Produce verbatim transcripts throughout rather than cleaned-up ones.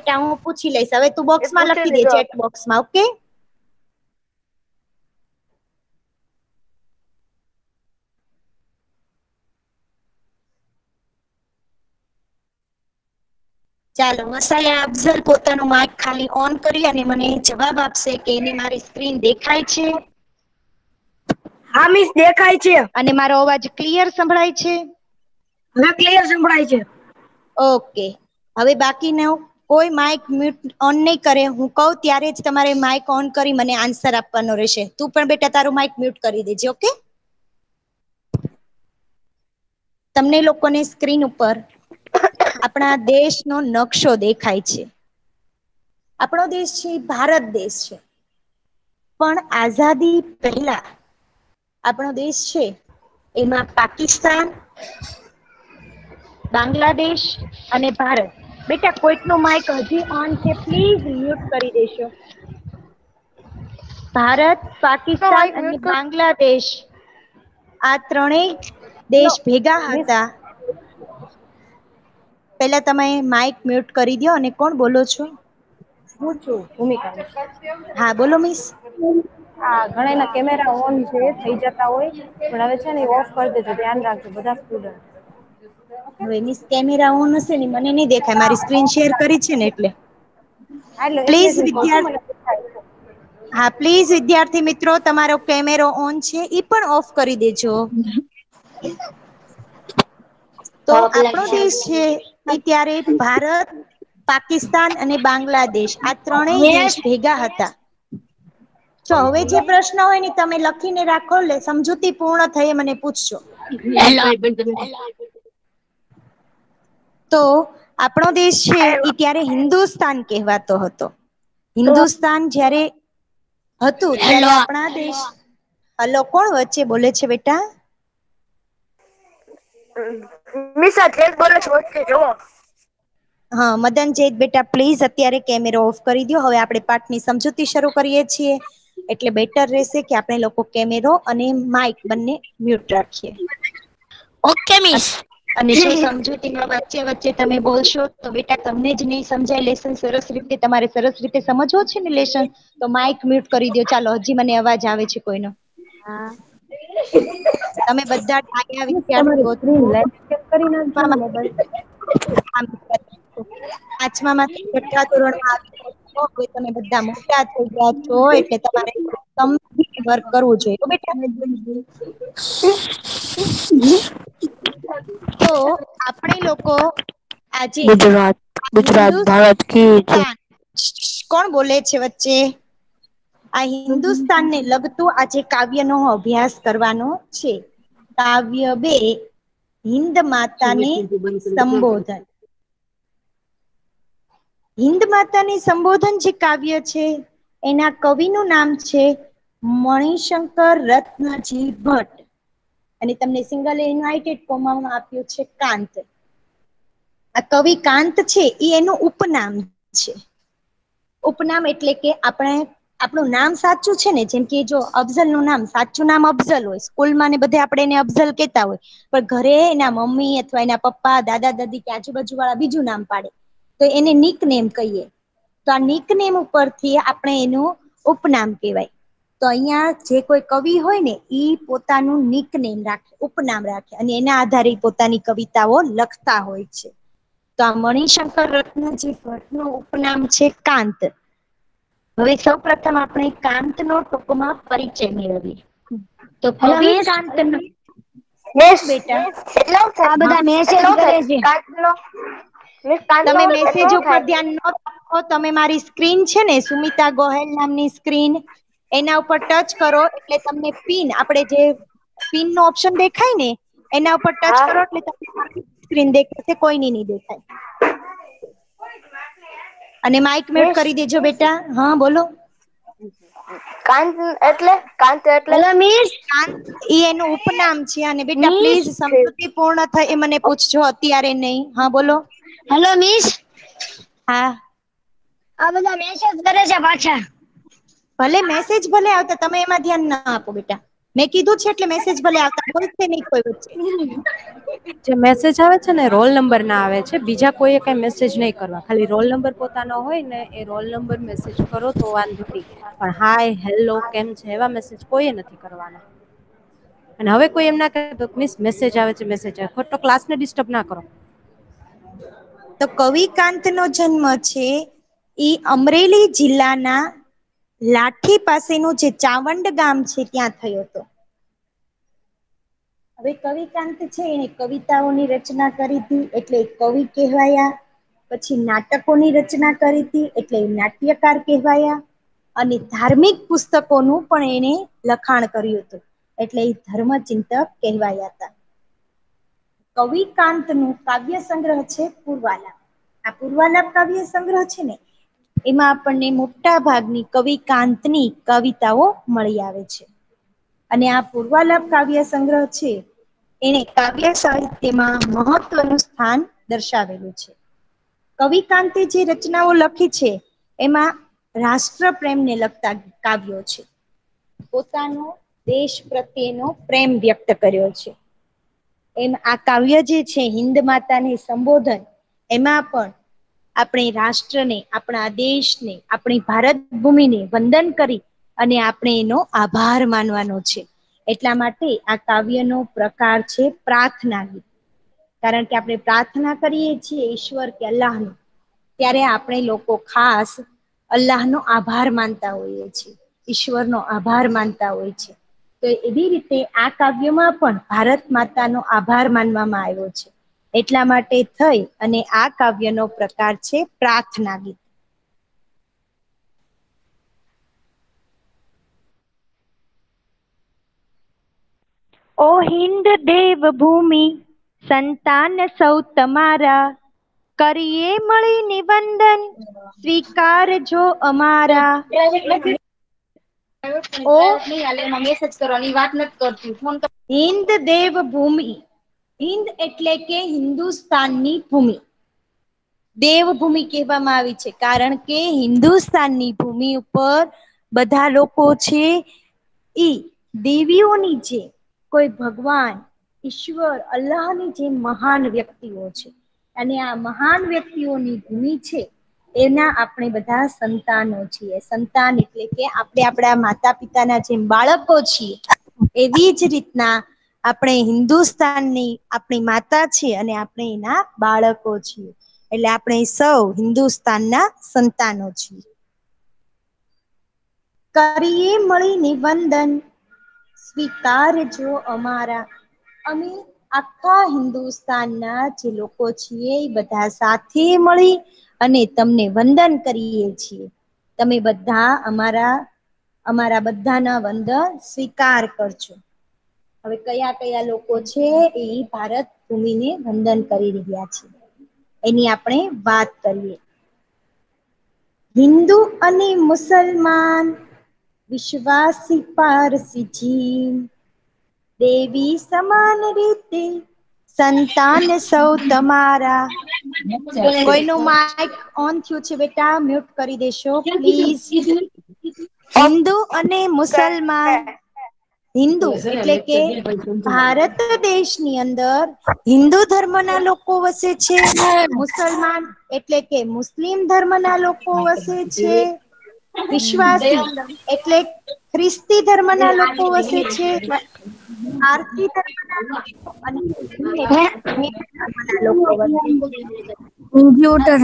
બેટા હું પૂછી લઈશ. હવે તું બોક્સમાં લખી દે, ચેટ બોક્સમાં. ઓકે, ચાલો મસાયા અફઝલ પોતાનું માઇક ખાલી ઓન કરી અને મને જવાબ આપશે કે એની મારી સ્ક્રીન દેખાય છે. હા મિસ, દેખાય છે. અને મારો અવાજ ક્લિયર સંભળાય છે? હવે ક્લિયર સંભળાય છે. ઓકે, હવે બાકીનો કોઈ માઇક મ્યુટ ઓન નહીં કરે. હું કહું ત્યારે જ તમારે માઇક ઓન કરી મને આન્સર આપવાનો રહેશે. તું પણ બેટા તારું માઇક મ્યુટ કરી દેજે. ઓકે, તમને લોકોને સ્ક્રીન ઉપર આપણા દેશનો નકશો દેખાય છે. આપણો દેશ છે ભારત દેશ છે, પણ આઝાદી પહેલા આપણો દેશ છે એમાં પાકિસ્તાન, બાંગ્લાદેશ અને ભારત. બેટા કોઈકનું માઇક હજી ઓન છે, પ્લીઝ મ્યુટ કરી દેશો. ભારત, પાકિસ્તાન અને બાંગ્લાદેશ આ ત્રણેય દેશ ભેગા હતા. પેલા તમે માઇક મ્યુટ કરી દો. અને કોણ બોલો છો? હું છું ભૂમિકા. હા બોલો મિસ. હા, ઘણા ના કેમેરા ઓન છે, થઈ જતા હોય, પણ હવે છે ને ઓફ કરી દેજો. ધ્યાન રાખજો બધા સ્ટુડન્ટ. હવે મિસ કેમેરા ઓન હશે ને મને નહી દેખાય, મારી સ્ક્રીન શેર કરી છે ને એટલે. એટલે એટલે પ્લીઝ જ હું કહું છું વિદ્યાર્થી મને દેખાય છે. હા પ્લીઝ વિદ્યાર્થી મિત્રો, તમારો કેમેરો ઓન છે ઈ પણ ઓફ કરી દેજો. તો આપણો દેશ છે એ ત્યારે ભારત, પાકિસ્તાન અને બાંગ્લાદેશ આ ત્રણેય દેશ ભેગા હતા. જો હવે જે પ્રશ્ન હોય ને તમે લખીને રાખો, લે સમજૂતી પૂર્ણ થઈ મને પૂછજો. તો આપણો દેશ છે એ ત્યારે હિન્દુસ્તાન કહેવાતો હતો. હિન્દુસ્તાન જ્યારે હતું ત્યારે આપણા દેશ, હલો કોણ વચ્ચે બોલે છે બેટા? મિસ આ જેડ બોલે છે વચ્ચે જોવો. હા મદન ચૈત બેટા પ્લીઝ અત્યારે કેમેરો ઓફ કરી દો. હવે આપણે પાઠની સમજૂતી શરૂ કરીએ છીએ, એટલે બેટર રહેશે કે આપણે લોકો કેમેરો અને માઈક બંને મ્યુટ રાખીએ. Okay miss. અને જો સમજૂતીમાં વચ્ચે વચ્ચે તમે બોલશો તો બેટા તમને જ નહી સમજાય. લેસન સરસ રીતે તમારે સરસ રીતે સમજવો છે ને લેસન, તો માઈક મ્યુટ કરી દો. ચાલો, હજી મને અવાજ આવે છે કોઈનો. હા. તમે બધા ડાયા મિસ તમારી વિદ્યાર્થીઓ સ્ક્રીન છો. લાઈટ ચેક કરી નાખજો ને મોબાઈલ. પાંચમા માંથી છઠ્ઠા ધોરણમાં આવી ગયા છો, તમે બધા મોટા થઈ ગયા છો, એટલે તમારે સમજીને વર્ક કરવું જોઈએ બેટા. તો આપણે લોકો આજે ગુજરાત ગુજરાત ભારત કી જય. હિન્દુસ્તાન, કોણ બોલે છે વચ્ચે? આ હિન્દુસ્તાનને લગતું આજે કાવ્યનો અભ્યાસ કરવાનો છે. કાવ્ય બે, હિન્દ માતાને સંબોધન. હિન્દ માતાને સંબોધન જે કાવ્ય છે એના કવિનું નામ છે મણિશંકર રત્નજી ભટ્ટ. અને તમને સિંગલ યુનાઇટેડ કોમામાં આપ્યું છે કાંત. આ કવિ કાંત છે એ એનું ઉપનામ છે. ઉપનામ એટલે કે આપણે આપણું નામ સાચું છે ને, જેમ કે જો અફઝલ નું નામ સાચું નામ અફઝલ હોય, સ્કૂલમાં ને બધે આપણે એને અફઝલ કેતા હોય, પણ ઘરે એના મમ્મી અથવા એના પપ્પા, દાદા દાદી કે આજુબાજુ વાળા બીજું નામ પાડે તો એને નિક નેમ કહીએ. તો આ નિકનેમ ઉપરથી આપણે એનું ઉપનામ કહેવાય. તો અહિયાં જે કોઈ કવિ હોય ને ઈ પોતાનું નિકનેમ રાખે, ઉપનામ રાખે, અને એના આધારે પોતાની કવિતાઓ લખતા હોય છે. તો આ મણિશંકર રત્નજી ભટ્ટ નું ઉપનામ છે કાંત. હવે સૌ પ્રથમ આપણે કાંત નો ટૂંકમાં પરિચય મેળવીએ. તો હેલો કવિ મિસ. કાંત મિસ બેટા આ હા બધા મેસેજ કરે છે. તમે મેસેજ ઉપર ધ્યાન ન રાખો. તમે મારી સ્ક્રીન છે ને સુમિતા ગોહેલ નામની સ્ક્રીન, એના ઉપર ટચ કરો એટલે તમને પિન, આપણે જે પિન નો ઓપ્શન દેખાય ને એના ઉપર ટચ હા કરો એટલે તમને સ્ક્રીન દેખાશે, કોઈની નહી દેખાય. અને માઈક મ્યુટ મિસ કરી દેજો બેટા. હા બોલો. કાંત એટલે કાંત એટલે હેલો મિસ. કાંત ઈ એનું ઉપનામ છે. અને બેટા મિસ પ્લીઝ સમજૂતી પૂર્ણ થઈ એ મને પૂછજો, અત્યારે નહી. હા બોલો. Hello miss. હા. આ બધા મેસેજ કરે છે પાછા. ભલે મેસેજ ભલે આવતા, તમે એમાં ધ્યાન ના આપો બેટા. મેં કીધું છે એટલે મેસેજ ભલે આવતા હોય છે નહીં કોઈ વચ્ચે. જે મેસેજ આવે છે ને રોલ નંબર ના આવે છે, બીજા કોઈએ કઈ મેસેજ નહીં કરવા, ખાલી રોલ નંબર પોતાનો હોય ને એ રોલ નંબર મેસેજ કરો તો વાંધો નહીં, પણ હાય હેલો કેમ છે એવા મેસેજ કોઈએ નથી કરવાના. અને હવે કોઈ એમ ના કહે તો મિસ મેસેજ આવે છે મેસેજ આવે, ખોટો ક્લાસને ડિસ્ટર્બ ના કરો. તો કવિકાંત નો જન્મ છે એ અમરેલી જિલ્લાના લાઠી પાસેનું જે ચાવંડ ગામ છે ત્યાં થયો હતો. હવે કવિકાંત છે એને કવિતાઓની રચના કરી હતી એટલે કવિ કહેવાયા, પછી નાટકોની રચના કરી હતી એટલે નાટ્યકાર કહેવાયા, અને ધાર્મિક પુસ્તકોનું પણ એને લખાણ કર્યું હતું એટલે એ ધર્મચિંતક કહેવાયા હતા. કવિકાંત નું કાવ્ય સંગ્રહ છે પૂર્વાલાપ. આ પૂર્વાલાપ કાવ્ય સંગ્રહ છે ને એમાં આપણને મોટા ભાગની કવિકાંતની કવિતાઓ મળી આવે છે. અને આ પૂર્વાલાપ કાવ્ય સંગ્રહ છે એને કાવ્ય સાહિત્યમાં મહત્વનું સ્થાન દર્શાવેલું છે. કવિકાંતે જે રચનાઓ લખી છે એમાં રાષ્ટ્ર પ્રેમને લગતા કાવ્યો છે, પોતાનો દેશ પ્રત્યેનો પ્રેમ વ્યક્ત કર્યો છે. એમ આ કાવ્ય જે છે હિન્દ માતાને સંબોધન, એમાં પણ આપણે રાષ્ટ્રને, આપણા દેશને, આપણી ભારત ભૂમિને વંદન કરી અને આપણે એનો આભાર માનવાનો છે. એટલા માટે આ કાવ્યનો પ્રકાર છે પ્રાર્થના ગીત. કારણ કે આપણે પ્રાર્થના કરીએ છીએ ઈશ્વર કે અલ્લાહનો, ત્યારે આપણે લોકો ખાસ અલ્લાહનો આભાર માનતા હોઈએ છીએ, ઈશ્વરનો આભાર માનતા હોય છે. તો એવી રીતે આ કાવ્યમાં પણ ભારત માતાનો આભાર માનવામાં આવ્યો છે. એટલા માટે થઈ અને આ કાવ્યનો પ્રકાર છે પ્રાર્થના ગીત. ઓ હિન્દ દેવ ભૂમિ સંતાન સૌ તમારા, કરીએ મળી નિવંદન સ્વીકારજો અમારા. ઓ હિન્દ દેવ ભૂમિ, હિન્દ એટલે કે હિન્દુસ્તાનની ભૂમિ. દેવભૂમિ કહેવામાં આવી છે કારણ કે હિન્દુસ્તાનની ભૂમિ ઉપર બધા લોકો છે ઈ દેવીઓની છે, કોઈ ભગવાન ઈશ્વર અલ્લાહની જે મહાન વ્યક્તિઓ છે, અને આ મહાન વ્યક્તિઓની ભૂમિ છે એના આપણે બધા સંતાનો છીએ. સંતાન એટલે કે આપણે આપણા માતા પિતાના જેમ બાળકો છીએ, એવી જ રીતના આપણે હિન્દુસ્તાનની આપણી માતા છીએ અને આપણે એના બાળકો છીએ. એટલે આપણે સૌ હિન્દુસ્તાનના સંતાનો છીએ. કરીએ મળી નિવંદન સ્વીકારજો અમારા. અમે આખા હિન્દુસ્તાનના જે લોકો છીએ એ બધા સાથે મળી અને તમને વંદન કરીએ છીએ. તમે બધા અમારા અમારા બધાના વંદન સ્વીકાર કરજો. હવે કયા કયા લોકો છે એ ભારત ભૂમિને વંદન કરી રહ્યા છે એની આપણે વાત કરીએ. હિન્દુ અને મુસલમાન, વિશ્વાસી પારસી જીન, દેવી સમાન રીતે સંતાન સૌ તમારા. કોઈનું માઈક ઓન થયું છે બેટા, મ્યુટ કરી દેશો પ્લીઝ. હિન્દુ અને મુસલમાન, હિન્દુ એટલે કે ભારત દેશની અંદર હિન્દુ ધર્મના લોકો વસે છે, મુસલમાન એટલે કે મુસ્લિમ ધર્મના લોકો વસે છે, વિશ્વાસી એટલે ખ્રિસ્તી ધર્મના લોકો વસે છે, પારસી ધર્મના લોકો અને જૈન એટલે જૈન ધર્મના લોકો વસે છે. કમ્પ્યુટર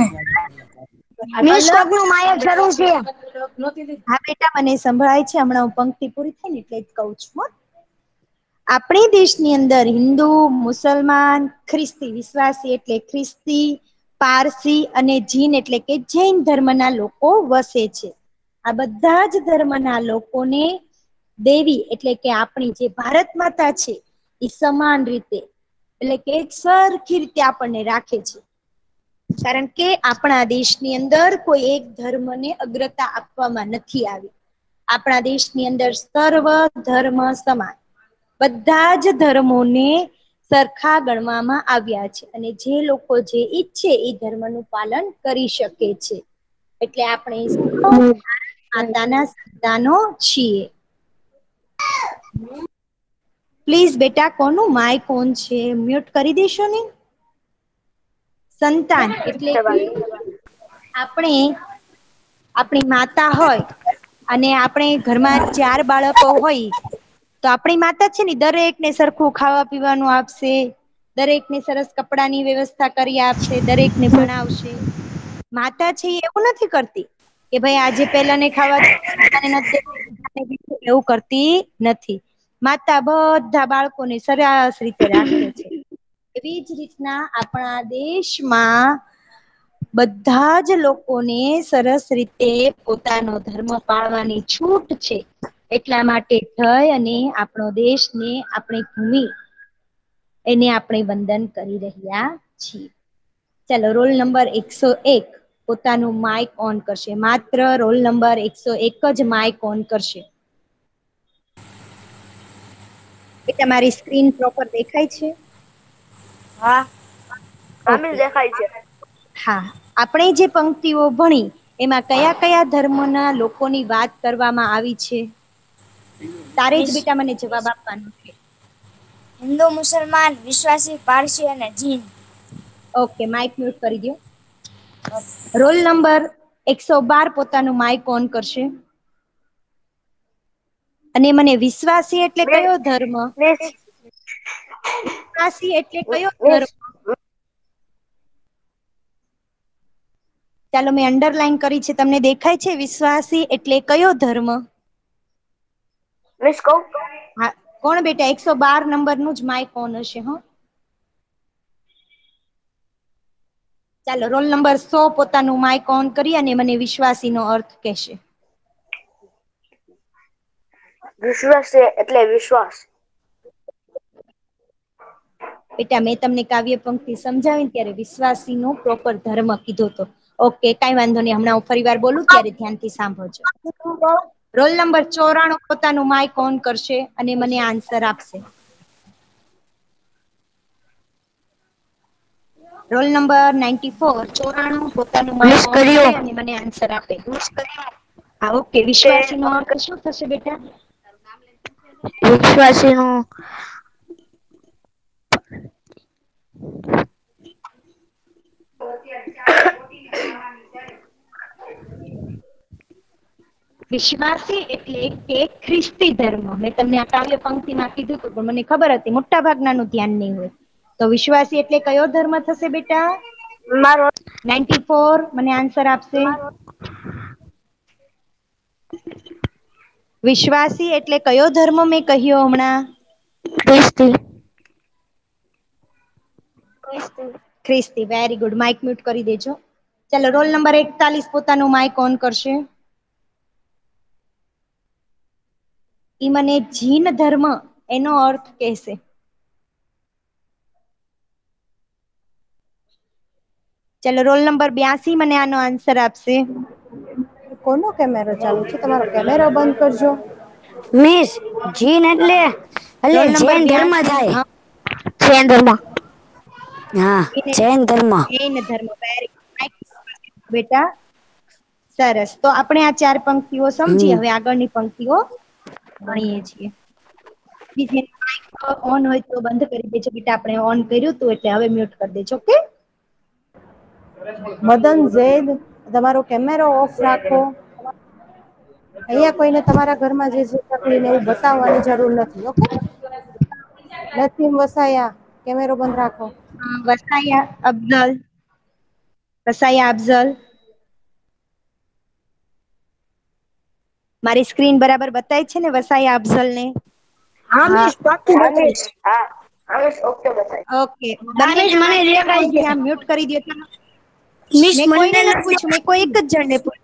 હા બેટા મને સંભળાય છે, હમણાં હું પંક્તિ પૂરી થઈ ને એટલે જ કહું છું. આપણી દેશની અંદર હિન્દુ, મુસલમાન, ખ્રિસ્તી, વિશ્વાસી એટલે ખ્રિસ્તી, પારસી અને જીન એટલે કે જૈન ધર્મના લોકો વસે છે. આ બધા જ ધર્મના લોકોને દેવી એટલે કે આપણી જે ભારત માતા છે એ સમાન રીતે એટલે કે એક સરખી રીતે આપણને રાખે છે. કારણ કે આપણા દેશની અંદર કોઈ એક ધર્મને અગ્રતા આપવામાં નથી આવી. આપણા દેશની અંદર સર્વ ધર્મ સમાન, બધા જ ધર્મોને સરખા ગણવામાં આવ્યા છે અને જે લોકો જે ઈચ્છે એ ધર્મનું પાલન કરી શકે છે. એટલે આપણે સૌ ભારત માતાના સંતાનો છીએ. પ્લીઝ બેટા કોનું માઇક ઓન છે મ્યુટ કરી દેશો ને. સંતાન એટલે કે આપણે આપણી માતા હોય અને આપણે ઘરમાં ચાર બાળકો હોય તો આપણી માતા છે ને દરેકને સરખું ખાવા પીવાનું આપશે, દરેકને સરસ કપડાની વ્યવસ્થા કરી આપશે, દરેકને ભણાવશે. માતા છે એવું નથી કરતી કે ભાઈ આજે પેલાને ખાવા એવું કરતી નથી. માતા બધા બાળકોને સરસ રીતે રાખે છે. એવી જ રીતના આપણા દેશમાં બધા જ લોકોને સરસ રીતે પોતાનો ધર્મ પાળવાની છૂટ છે. એટલા માટે થઈ અને આપણો દેશને આપણી ભૂમિ એને આપણે વંદન કરી રહ્યા છીએ. ચાલો રોલ નંબર એકસો એક પોતાનું માઈક ઓન કરશે. માત્ર રોલ નંબર એકસો એક જ માઈક ઓન કરશે. એ તમારી સ્ક્રીન પ્રોપર દેખાય છે? હા કામિલ ઓકે. દેખાય છે. હા, આપણે જે પંક્તિઓ ભણી એમાં કયા કયા ધર્મના લોકોની વાત કરવામાં આવી છે? તારે જ મિસ બેટા મને જવાબ આપવાનો છે. હિન્દુ, મુસલમાન, વિશ્વાસી, પારસી અને જીન. ઓકે, માઇક મ્યુટ કરી દો. રોલ નંબર એકસો બાર પોતાનું માઈક ઓન કરશે. અને મને વિશ્વાસી એટલે કયો ધર્મ? મિસ વિશ્વાસી એટલે કયો મિસ ધર્મ? ચાલો મેં અંડરલાઈન કરી છે તમને દેખાય છે વિશ્વાસી એટલે કયો ધર્મ? મિસ કહું? હા, કોણ બેટા એકસો બાર નંબરનું જ માઇક ઓન હશે. હ ચાલો રોલ નંબર સો પોતાનું માઈક ઓન કરી અને મને વિશ્વાસી નો અર્થ કહેશે. વિશ્વાસ એટલે વિશ્વાસ. બેટા મેં તમને કાવ્ય પંક્તિ સમજાવીને ત્યારે વિશ્વાસી નો પ્રોપર ધર્મ કીધો હતો. ઓકે, કઈ વાંધો નહી. હમણાં હું ફરી વાર બોલું ત્યારે ધ્યાનથી સાંભળજો. રોલ નંબર ચોરાણું પોતાનું માઈક ઓન કરશે અને મને આન્સર આપશે. રોલ નંબર નાઇન્ટી ફોર ચોરાણું પોતાનું માઈક મિસ ઓન કર્યો. કરે અને મને આન્સર આપે. હા, ઓકે. વિશ્વાસી નો અર્થ શું થશે બેટા? વિશ્વાસીનું વિશ્વાસી એટલે કે ખ્રિસ્તી ધર્મ. મેં તમને આ કાવ્ય પંક્તિમાં કીધું હતું પણ મને ખબર હતી મોટા ભાગનાનું ધ્યાન નહીં હોય. તો વિશ્વાસી એટલે કયો ધર્મ થશે બેટા? મારો નાઇન્ટી ફોર મને આન્સર આપશે. વિશ્વાસી એટલે કયો ધર્મ મેં કહ્યું હમણાં? ખ્રિસ્તી. ખ્રિસ્તી. Very good. માઇક મ્યુટ કરી દેજો. ચાલો રોલ નંબર એકતાલીસ પોતાનું માઈક ઓન કરશે. ઈ મને જીન ધર્મ એનો અર્થ કહેશે. ચલો રોલ નંબર બ્યાસી મને આનો આન્સર આપશે. કોનો કેમેરો ચાલુ છે? તમારો કેમેરો બંધ કરજો. મિસ જીન એટલે એટલે રોલ નંબર જૈન ધર્મ બ્યાસી. થાય. હા, જૈન ધર્મ. હા, જૈન ધર્મ. જૈન ધર્મ. વેરી ગુડ બેટા. સરસ. તો આપણે આ ચાર પંક્તિઓ સમજી હમ હવે આગળની પંક્તિઓ ભણીએ છીએ. ઓન હોય તો બંધ કરી દેજો બેટા. આપણે ઓન કર્યું હતું એટલે હવે મ્યુટ કરી દેજો. ઓકે. મદન ઝૈદ, તમારો કેમેરો ઓફ રાખો. અહીંયા કોઈને તમારા ઘરમાં જે જે તકલીફ એવું બતાવવાની જરૂર નથી. ઓકે. નસીમ વસાયા, કેમેરો બંધ રાખો. વસાયા અફઝલ. વસાયા અફઝલ. મારી સ્ક્રીન બરાબર બતાય છે ને વસાયા અફઝલ ને? હા મિસ, પાક્કું બતાવી છે. હા હા મિસ, ઓકે બતાવી. ઓકે. બંને મને જણા દેખાય છે. ત્યાં મ્યુટ કરી દો. મિસ મેં મને કોઈને નથી નથી પૂછ્યું. મેં કોઈ એક જ જણને પૂછ્યું.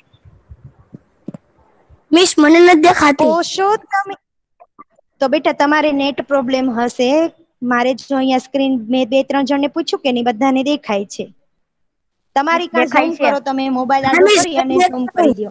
મિસ મને નથી દેખાતી. પુરુષોત્તમ. તો બેટા તમારે નેટ પ્રોબ્લેમ હશે. મારે જો અહીંયા સ્ક્રીન મેં બે ત્રણ જણને પૂછ્યું કે નહીં બધાને દેખાય છે. તમારી કા ઝૂમ દેખાય છે. કરો તમે મોબાઈલ હા આડો મિસ કરી અને મને ઝૂમ દેખાતું. કરી દો.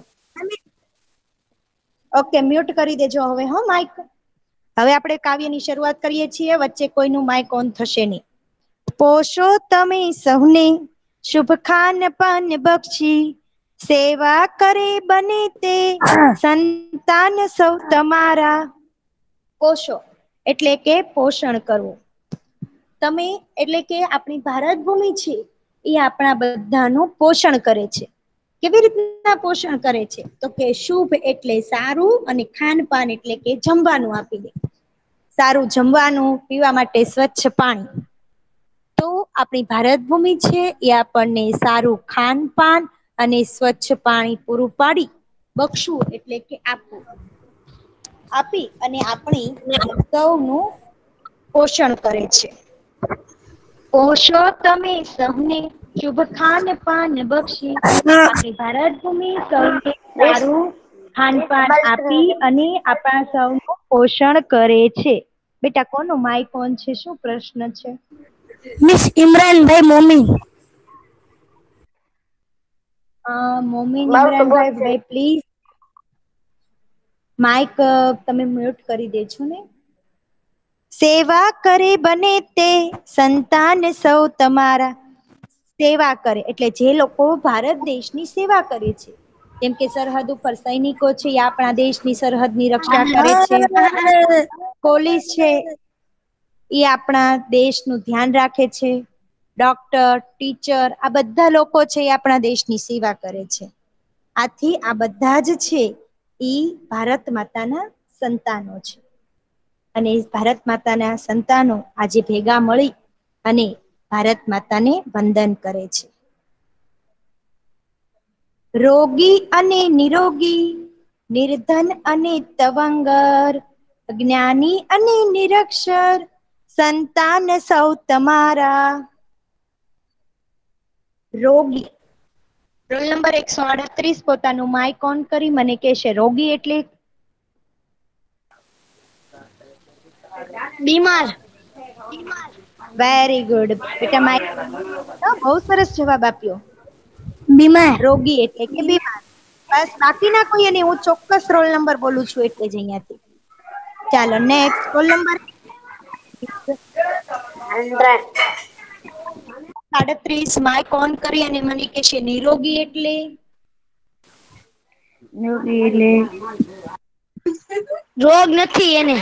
ઓકે, મ્યુટ કરી દેજો હવે. હો માઈક. હવે આપણે કાવ્યની શરૂઆત કરીએ છીએ. વચ્ચે કોઈનું માઈક ઓન થશે નહીં. પોષો તમે સહુને શુભ ખાન પાન બક્ષી, સેવા કરે બને તે સંતાન સૌ તમારા. પોષો એટલે કે પોષણ કરવું. તમે એટલે કે આપણી ભારત ભૂમિ છે એ આપણા બધાનું પોષણ કરે છે. કેવી રીતના પોષણ કરે છે? તો કે શુભ એટલે સારું અને ખાનપાન એટલે કે જમવાનું આપી દે. સારું જમવાનું, પીવા માટે સ્વચ્છ પાણી. તો આપણી ભારત ભૂમિ છે એ આપણને સારું ખાનપાન અને સ્વચ્છ પાણી પૂરું પાડી બક્ષું એટલે કે આપવું આપી અને આપણી સૌનું પોષણ કરે છે. પોષો તમે સહને શુભ ખાન પાન બક્ષી. આપણી ભારત ભૂમિ સૌને મિસ સારું ખાનપાન ડબલ આપી અને આપણા સૌનું પોષણ કરે છે. બેટા કોનો માઈક ઓન છે? શું પ્રશ્ન છે? મિસ ઇમરાનભાઈ મોમીન. અ મોમીન મારું તો બોલ ઇમરાનભાઈ છે. ભાઈ પ્લીઝ માઈક તમે મ્યુટ કરી દેજો ને. સેવા કરે બને તે સંતાન સૌ તમારા. સેવા કરે એટલે જે લોકો ભારત દેશની સેવા કરે છે. જેમ કે સરહદ ઉપર સૈનિકો છે એ આપણા દેશની સરહદ ની રક્ષા કરે છે. પોલીસ છે એ આપણા દેશનું ધ્યાન રાખે છે. ડોક્ટર, ટીચર આ બધા લોકો છે એ આપણા દેશની સેવા કરે છે. આથી આ બધા જ છે ઈ ભારત માતાના સંતાનો છે. અને ભારત માતાના સંતાનો આજે ભેગા મળી અને ભારત માતાને વંદન કરે છે. રોગી અને નિરોગી, નિર્ધન અને તવંગર, જ્ઞાની અને નિરક્ષર, સંતાન સૌ તમારા. રોગી રોલ નંબર એકસો આડત્રીસ પોતાનું માઈક ઓન કરી મને કહેશે રોગી એટલે બીમાર. વેરી ગુડ બેટા માઇક બહુ સરસ જવાબ આપ્યો. બીમાર. રોગી એટલે કે બીમાર. બસ બાકી ના કોઈ અને હું ચોક્કસ રોલ નંબર બોલું છું એટલે જ અહિયાંથી. ચાલો નેક્સ્ટ રોલ નંબર હંડ્રેડ. સાડત્રીસ માઈક ઓન કરી અને મને કહેશે નિરોગી એટલે નિરોગી એટલે રોગ નથી એને.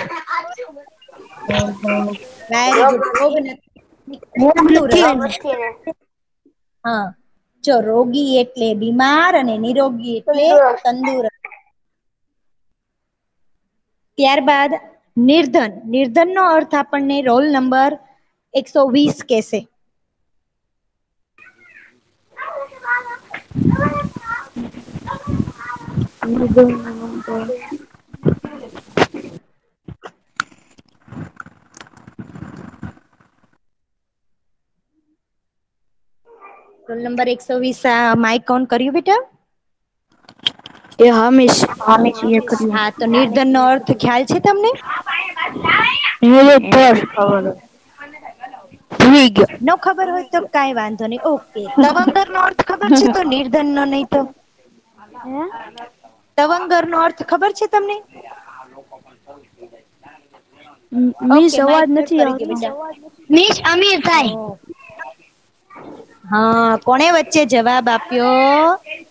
વેરી ગુડ રોગ નથી રોગ નથી તંદુરસ્ત. એને. હા જો રોગી એટલે બીમાર અને નિરોગી એટલે તંદુરસ્ત. તંદુરસ્ત. ત્યારબાદ નિર્ધન. નિર્ધન નો અર્થ આપણને રોલ નંબર એકસો વીસ કેસે. રોલ નંબર એકસો વીસ માઇક ઓન કર્યું બેટા? એ હા મિસ. એ કર્યું. હા તો નિર્ધન નો અર્થ ખ્યાલ છે તમને? ભૂલી ગયો. ન ખબર હોય તો કઈ વાંધો નહી. ઓકે તવંગર નો અર્થ ખબર છે તો નિર્ધન નો નહી તો તવંગર નો અર્થ ખબર છે તમને? મિસ ઓકે અવાજ માઇક મ્યુટ નથી કરી દે આવતો. બેટા. મિસ અમીર થાય. હા કોને વચ્ચે જવાબ આપ્યો?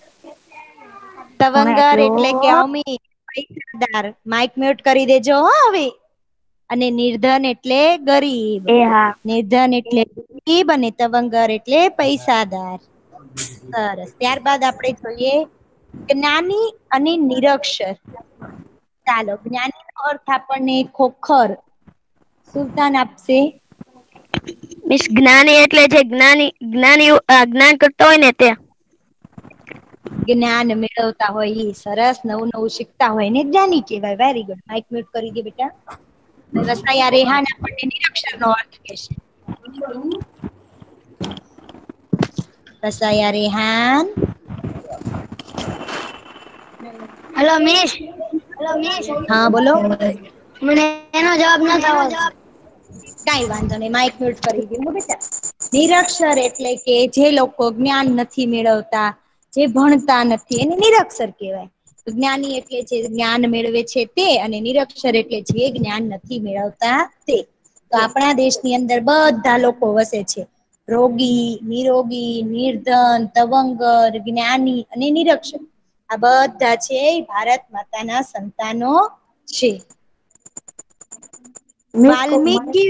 કોણે તવંગર એટલે કે આપ્યો? અમીર પૈસાદાર. માઈક મ્યુટ કરી દેજો હો હવે. અને નિર્ધન એટલે ગરીબ. એ હા. નિર્ધન એટલે ગરીબ અને તવંગર એટલે પૈસાદાર. સરસ ત્યારબાદ આપણે જોઈએ જ્ઞાની અને નિરક્ષર. ચાલો જ્ઞાની નો અર્થ આપણને ખોખર. સુલતાન આપશે મિસ જ્ઞાની એટલે જે જ્ઞાની જ્ઞાની જ્ઞાન કરતા હોય ને તે. જ્ઞાન મેળવતા હોય એ સરસ નવું નવું શીખતા હોય ને જ્ઞાની કહેવાય. વેરી ગુડ માઇક મ્યુટ કરી દે બેટા. વસાયા રેહાન આપણને નિરક્ષર નો અર્થ કહેશે. Vasaya Rehan hello miss. હા બોલો. મને એનો જવાબ નથી આવડતો. કઈ વાંધો નહી માઇક મ્યુટ કરી દે હો બેટા. નિરક્ષર એટલે કે જે લોકો જ્ઞાન નથી મેળવતા, જે ભણતા નથી એને નિરક્ષર કહેવાય. જ્ઞાની એટલે જે જ્ઞાન મેળવે છે તે અને નિરક્ષર એટલે જે જ્ઞાન નથી મેળવતા તે. તો આપણા દેશની અંદર બધા લોકો વસે છે. રોગી, નિરોગી, નિર્ધન, તવંગર, જ્ઞાની અને નિરક્ષર. આ બધા છે ભારત માતા ના સંતાનો છે. वाल्मीकि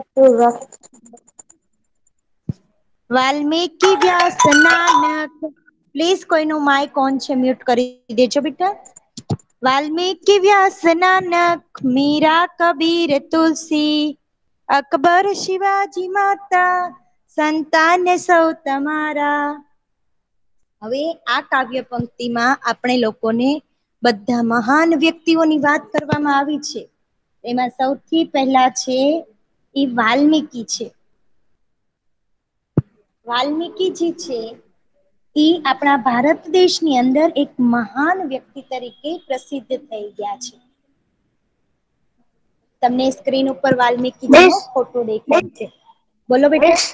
વાલ્મીકિ વ્યાસ નાનક. પ્લીઝ કોઈનું માઇક ઓન છે મ્યુટ કરી દેજો બેટા. વાલ્મીકિ વ્યાસ નાનક મીરા કબીર તુલસી અકબર શિવાજી માતા સંતાન સૌ તમારા. હવે આ કાવ્ય પંક્તિમાં આપણે લોકોને બધા મહાન વ્યક્તિઓની વાત કરવામાં આવી છે. એમાં સૌથી પહેલા છે એ વાલ્મીકિ છે. વાલ્મીકિજી છે એ આપણા ભારત દેશની અંદર એક મહાન વ્યક્તિ તરીકે પ્રસિદ્ધ થઈ ગયા છે. તમને સ્ક્રીન ઉપર વાલ્મીકિજી નો મિસ ફોટો દેખાય છે. બોલો બેટા. મિસ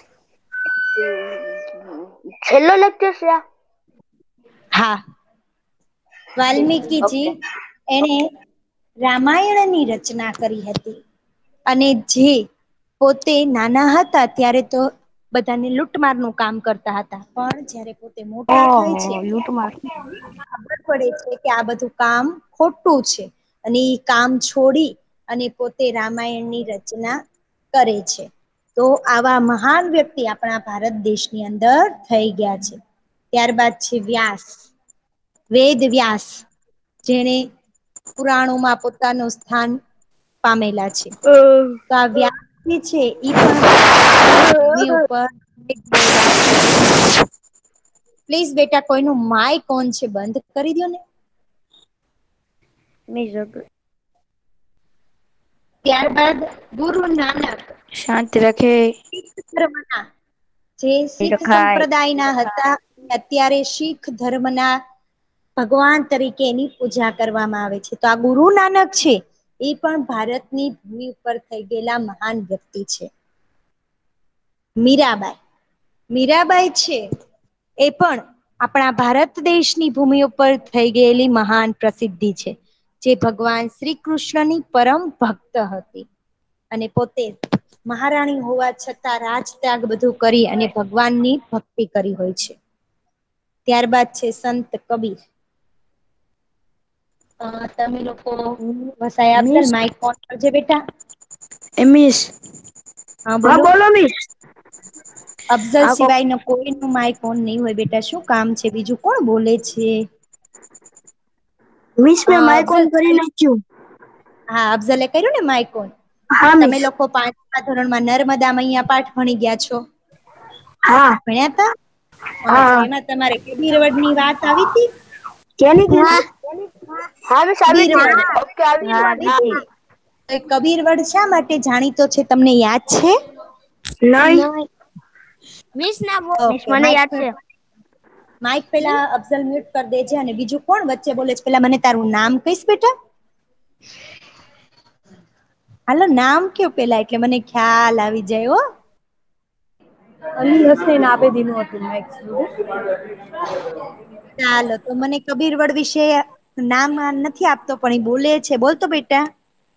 છેલ્લો લેક્ચર છે આ? હા, વાલ્મીકિજી ઓકે. એને રામાયણની રચના કરી હતી. અને જે પોતે નાના હતા ત્યારે તો બધાને લૂંટમારનું કામ કરતા હતા, પણ જયારે પોતે મોટા થાય છે લૂંટમાર. ખબર પડે છે કે આ બધું કામ ખોટું છે અને એ કામ છોડી અને પોતે રામાયણની રચના કરે છે. તો આવા મહાન વ્યક્તિ આપણા ભારત દેશની અંદર થઈ ગયા છે. ત્યારબાદ છે વ્યાસ, વેદ વ્યાસ, જેણે પુરાણોમાં પોતાનું સ્થાન પામેલા છે. તો આ વ્યાસ છે ઈ પણ ભારતની ભૂમિ ઉપર ગયેલા છે. પ્લીઝ બેટા કોઈનું માઇક ઓન છે બંધ કરી દો ને. ત્યારબાદ ગુરુ નાનક શાંતિ રાખે. શીખ ધર્મના જે શીખ રખાય. સંપ્રદાયના હતા, અત્યારે શીખ ધર્મના ભગવાન તરીકે એની પૂજા કરવામાં આવે છે. તો આ ગુરુ નાનક છે એ પણ ભારતની ભૂમિ ઉપર થઈ ગયેલા મહાન વ્યક્તિ છે. મીરાબાઈ, મીરાબાઈ છે એ પણ આપણા ભારત દેશની ભૂમિ ઉપર થઈ ગયેલી મહાન પ્રસિદ્ધિ છે. જે ભગવાન શ્રી કૃષ્ણની પરમ ભક્ત હતી અને પોતે મહારાણી હોવા છતાં રાજ ત્યાગ બધું કરી અને ભગવાનની ભક્તિ કરી હોય છે. ત્યારબાદ છે સંત કબીર. અ તમે લોકો Vasaya Afzal miss mic on કરજે બેટા. એમિસ. હા બોલો મિસ. અફઝલ આ કોક સિવાય ન કોઈ ન માઇક ઓન નહી હોય બેટા. શું કામ છે બીજું? કોણ બોલે છે? મિસ અ મેં માઈક ઓન અફઝલ કરી નાખ્યું. હા, અફઝલે કર્યું ને માઈક ઓન. હા તમે મિસ. લોકો પાંચમા ધોરણમાં નર્મદા મૈયા પાઠ ભણી ગયા છો. હા ભણ્યા તા? હા, તો એમાં તમારે કબીર વડ ની વાત આવી તી? કેની કેની? હા મિસ આવી કબીર હતી. વડ ઓકે આવી હા હતી. આવી તી? તો કબીર વડ શા માટે જાણીતો છે તમને યાદ છે? નઈ. મિસ ના બો મિસ ઓકે, મને માઈક યાદ છે. માઈક પેલા અફઝલ મ્યુટ કરી દેજે. અને બીજું કોણ વચ્ચે બોલે છે પેલા મને તારું નામ કહીશ બેટા? હાલો નામ કયો પેલા એટલે મને ખ્યાલ આવી જાય હો. અલી હસેન આબેદી નું હતું માઈક. ચાલો તો મને કબીર વડ વિશે નામ નથી આપતો પણ એ બોલે છે. બોલતો બેટા.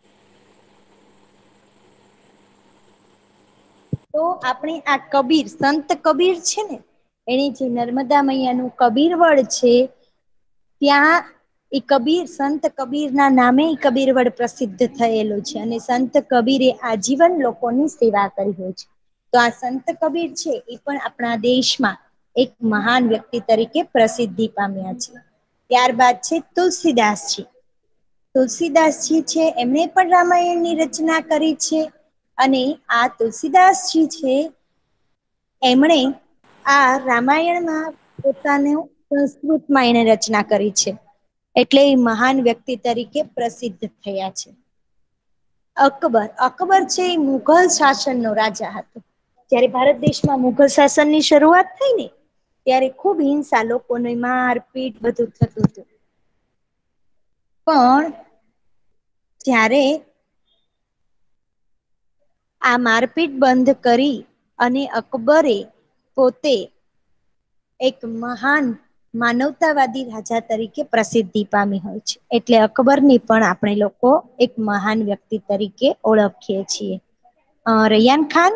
તો આપણે આ કબીર, સંત કબીર છે ને એની જે નર્મદા મૈયાનું કબીર વડ છે ત્યાં એ કબીર સંત કબીર ના નામે કબીર વડ પ્રસિદ્ધ થયેલું છે. અને સંત કબીર એ આજીવન લોકોની સેવા કરી હોય છે. તો આ સંત કબીર છે એ પણ આપણા દેશમાં એક મહાન વ્યક્તિ તરીકે પ્રસિદ્ધિ પામ્યા છે. ત્યારબાદ છે તુલસીદાસજી. તુલસીદાસજી છે એમણે પણ રામાયણની રચના કરી છે. અને આ તુલસીદાસજી છે એમણે આ રામાયણમાં પોતાનું સંસ્કૃતમાં એને રચના કરી છે. એટલે એ મહાન વ્યક્તિ તરીકે પ્રસિદ્ધ થયા છે. અકબર, અકબર છે એ મુઘલ શાસન નો રાજા હતો. જયારે ભારત દેશમાં મુઘલ શાસન ની શરૂઆત થઈ ને ત્યારે ખુબ હિંસા, લોકોને માર પીટ બધું થતું હતું. પણ જ્યારે આ મારપીટ બંધ કરી અને અકબરે પોતે એક મહાન માનવતાવાદી રાજા તરીકે પ્રસિદ્ધિ પામી હોય છે. એટલે અકબર ની પણ આપણે લોકો એક મહાન વ્યક્તિ તરીકે ઓળખીએ છીએ. અ રૈયાન ખાન.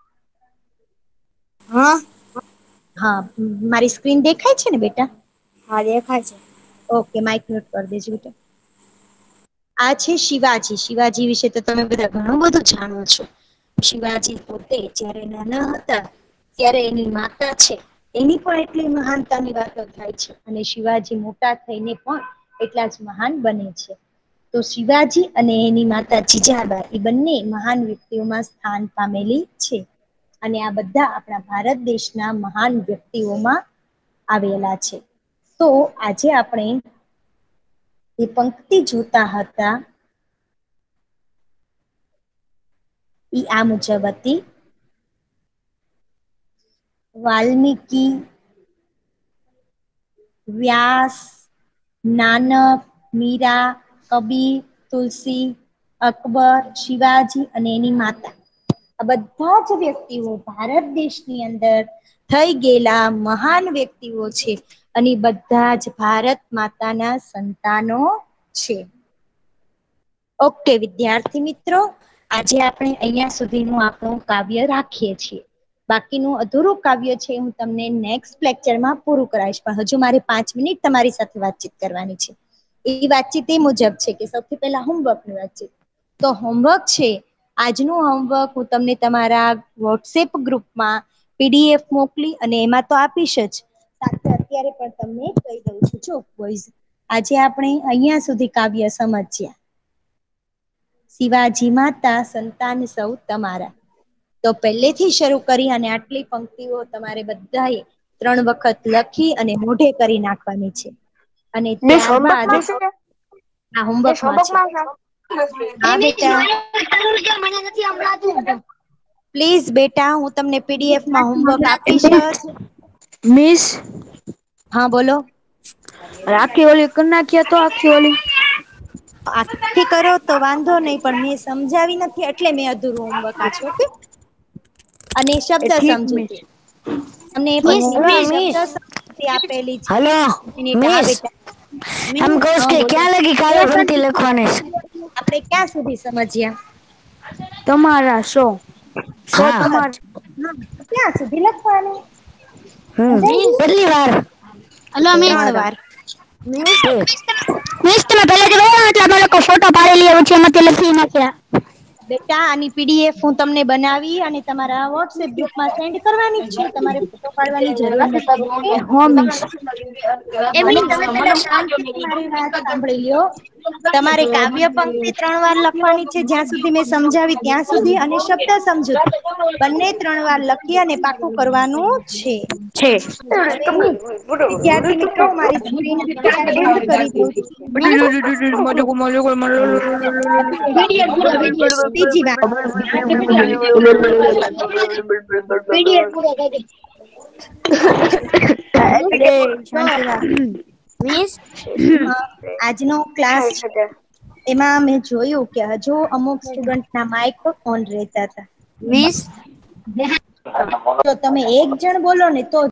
હા. હા, મારી સ્ક્રીન દેખાય છે ને બેટા? હા દેખાય છે. ઓકે, માઇક મ્યુટ કરી દેજે બેટા. આ છે શિવાજી. શિવાજી વિશે તો તમે બધા ઘણું બધું જાણો છો. શિવાજી પોતે જ્યારે નાના હતા ત્યારે એની માતા છે એની પણ એટલી મહાનતાની વાતો થાય છે અને શિવાજી મોટા થઈને પણ એટલા જ મહાન બને છે. તો શિવાજી અને એની માતા જીજાબા એ બંને મહાન વ્યક્તિઓમાં સ્થાન પામેલી છે અને આ બધા આપણા ભારત દેશના મહાન વ્યક્તિઓમાં આવેલા છે. તો આજે આપણે એ પંક્તિ જોતા હતા ઈ આ મુજબ હતી. વાલ્મીકી, વ્યાસ, નાનક, મીરા, કબીર, તુલસી, અકબર, શિવાજી અને એની માતા આ બધા જ વ્યક્તિઓ ભારત દેશની અંદર થઈ ગયેલા મહાન વ્યક્તિઓ છે અને બધા જ ભારત માતાના સંતાનો છે. ઓકે વિદ્યાર્થી મિત્રો, આજે આપણે અહિયાં સુધીનું આપણું કાવ્ય રાખીએ છીએ. બાકીનું અધૂરું કાવ્ય છે હું તમને નેક્સ્ટ લેક્ચરમાં પૂરું કરાવીશ, પણ હજુ મારે પાંચ મિનિટ તમારી સાથે વાતચીત કરવાની છે. એ વાતચીત એ મુજબ છે કે સૌથી પહેલા હોમવર્કની વાતચીત. તો હોમવર્ક છે આજનું હોમવર્ક હું તમને તમારા વોટ્સએપ ગ્રુપમાં પીડીએફ મોકલી અને એમાં તો આપીશ જ, સાથે અત્યારે પણ તમને કહી દઉં છું. જો બોઈઝ, આજે આપણે અહિયાં સુધી કાવ્ય સમજ્યા. શિવાજી માતા સંતાન સૌ તમારા. તો પહેલેથી શરૂ કરી અને આટલી પંક્તિઓ તમારે બધાએ ત્રણ વખત લખી અને મોઢે કરી નાખવાની છે. અને મિસ ત્યારબાદ હોમવર્કમાં છે આ મિસ હોમવર્કમાં છે. હોમવર્કમાં હા બેટા, પ્લીઝ બેટા હું તમને પીડીએફમાં હોમવર્ક આપીશ જ. મિસ હા બોલો. આખી ઓલી કરી નાખ્યા તો આખી ઓલી આખી કરો તો વાંધો નહીં, પણ મેં સમજાવી નથી એટલે મેં અધૂરું હોમવર્ક આપ્યું. ઓકે. અને શબ્દ ઠીક મિસ. સમજૂતી તમને મિસ પંક્તિમાં મિસ શબ્દ સમજૂતી આપેલી છે. Hello minute. હા મિસ, બેટા. એમ કહું હા કે બોલો. ક્યાં લગી કાવ્ય પંક્તિ લખવાની છે? આપણે ક્યાં સુધી સમજ્યા? તમારા સો સો બસ. તમારા. હા, ક્યાં સુધી લખવાનું? હમ સમજાઈ ગયું? કેટલી વાર? હલો મિસ ત્રણ વાર. મિસ ઠીક. મિસ તમે પહેલેથી બોલો એટલે અમે લોકો ફોટો પાડી લઈએ પછી એમાંથી લખી નાખ્યા. બેટા આની પીડીએફ હું તમને બનાવી અને તમારા વોટ્સએપ ગ્રુપમાં સેન્ડ કરવાની જ છે. તમારે ફોટો પાડવાની જરૂર નથી. ઓકે. હો મિસ. એ અને મિસ તમે પેલા શાંતિથી મારી વાત સાંભળી લ્યો. તમારે કાવ્ય પંક્તિ ત્રણ વાર લખવાની છે, જ્યાં સુધી મેં સમજાવી ત્યાં સુધી, અને શબ્દ સમજૂતી બંને ત્રણ વાર લખી અને પાકું કરવાનું છે. છે. હવે વિદ્યાર્થી મિત્રો મારી સ્ક્રીન અત્યારે બંધ કરી દઉં છું. વિડિયો પૂરો વિડિયો બીજી વાત, વિડિયો પૂરો કરી દે. તો મિસ અ, આજનો ક્લાસ છે એમાં મેં જોયું કે હજુ અમુક સ્ટુડન્ટ ના માઇક ઓન રહેતા હતા. મિસ તો તમે એક જણ બોલો ને તો